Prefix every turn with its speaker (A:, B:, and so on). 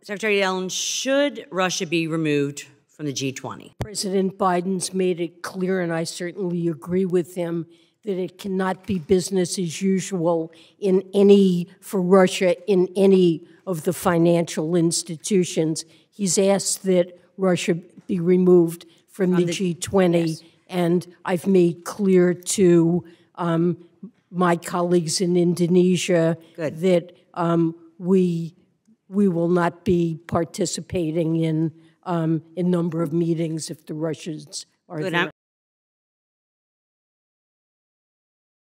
A: Secretary Yellen, should Russia be removed from the G20?
B: President Biden's made it clear, and I certainly agree with him, that it cannot be business as usual for Russia in any of the financial institutions. He's asked that Russia be removed from the G20, yes. And I've made clear to my colleagues in Indonesia that we will not be participating in a number of meetings if the Russians are there.